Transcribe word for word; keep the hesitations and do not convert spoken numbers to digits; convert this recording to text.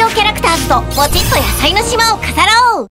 用キャラクターズとポチッと野菜の島を飾ろう。